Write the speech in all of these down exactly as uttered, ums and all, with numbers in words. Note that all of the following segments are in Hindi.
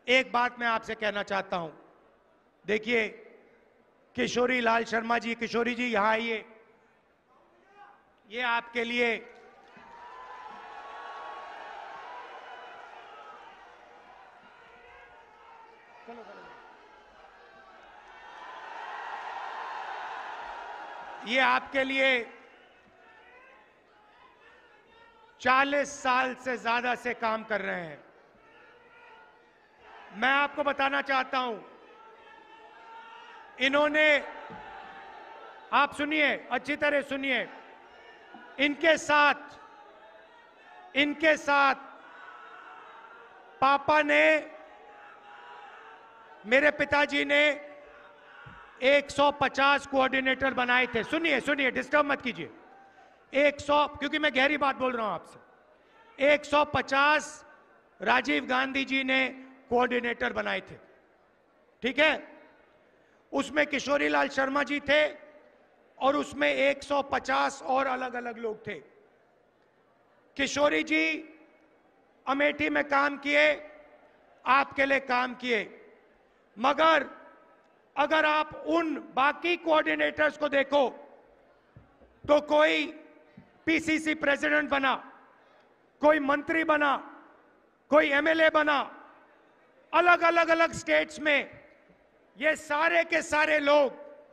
एक बात मैं आपसे कहना चाहता हूं। देखिए, किशोरी लाल शर्मा जी, किशोरी जी यहां आइए। ये आपके लिए चलो चलो ये आपके लिए चालीस साल से ज्यादा से काम कर रहे हैं। मैं आपको बताना चाहता हूं, इन्होंने, आप सुनिए, अच्छी तरह सुनिए, इनके साथ इनके साथ पापा ने, मेरे पिताजी ने एक सौ पचास कोऑर्डिनेटर बनाए थे। सुनिए सुनिए, डिस्टर्ब मत कीजिए। एक सौ, क्योंकि मैं गहरी बात बोल रहा हूं आपसे। एक सौ पचास राजीव गांधी जी ने कोऑर्डिनेटर बनाए थे, ठीक है। उसमें किशोरी लाल शर्मा जी थे और उसमें एक सौ पचास और अलग अलग लोग थे। किशोरी जी अमेठी में काम किए, आपके लिए काम किए, मगर अगर आप उन बाकी कोऑर्डिनेटर्स को देखो तो कोई पीसीसी प्रेसिडेंट बना, कोई मंत्री बना, कोई एमएलए बना, अलग अलग अलग स्टेट्स में। ये सारे के सारे लोग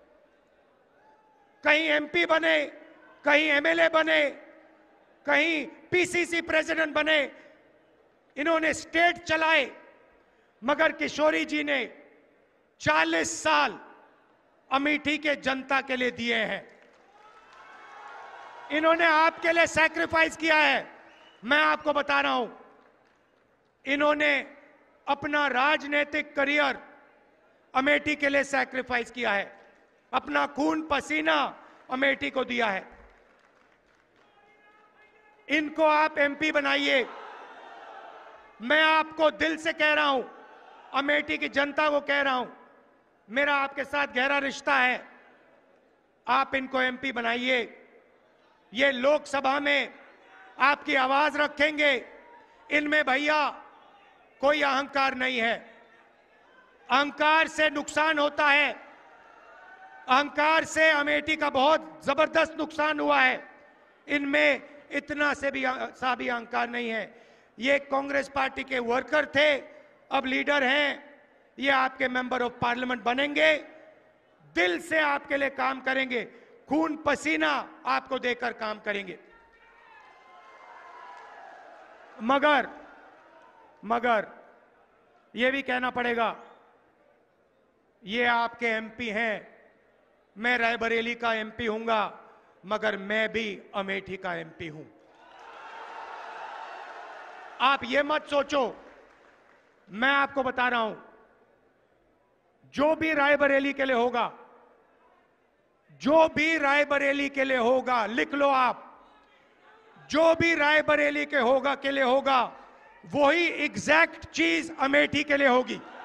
कहीं एमपी बने, कहीं एमएलए बने, कहीं पीसीसी प्रेसिडेंट बने, इन्होंने स्टेट चलाए। मगर किशोरी जी ने चालीस साल अमेठी के जनता के लिए दिए हैं। इन्होंने आपके लिए सैक्रिफाइस किया है। मैं आपको बता रहा हूं, इन्होंने अपना राजनीतिक करियर अमेठी के लिए सैक्रिफाइस किया है, अपना खून पसीना अमेठी को दिया है। इनको आप एमपी बनाइए। मैं आपको दिल से कह रहा हूं, अमेठी की जनता को कह रहा हूं, मेरा आपके साथ गहरा रिश्ता है। आप इनको एमपी बनाइए। ये लोकसभा में आपकी आवाज रखेंगे। इनमें भैया कोई अहंकार नहीं है। अहंकार से नुकसान होता है। अहंकार से अमेठी का बहुत जबरदस्त नुकसान हुआ है। इनमें इतना से भी सा भी अहंकार नहीं है। ये कांग्रेस पार्टी के वर्कर थे, अब लीडर हैं। ये आपके मेंबर ऑफ पार्लियामेंट बनेंगे, दिल से आपके लिए काम करेंगे, खून पसीना आपको देकर काम करेंगे। मगर मगर ये भी कहना पड़ेगा, ये आपके एमपी हैं, मैं रायबरेली का एमपी हूंगा, मगर मैं भी अमेठी का एमपी हूं। आप ये मत सोचो, मैं आपको बता रहा हूं, जो भी रायबरेली के लिए होगा, जो भी रायबरेली के लिए होगा, लिख लो आप, जो भी रायबरेली के होगा के लिए होगा, वही एग्जैक्ट चीज अमेठी के लिए होगी।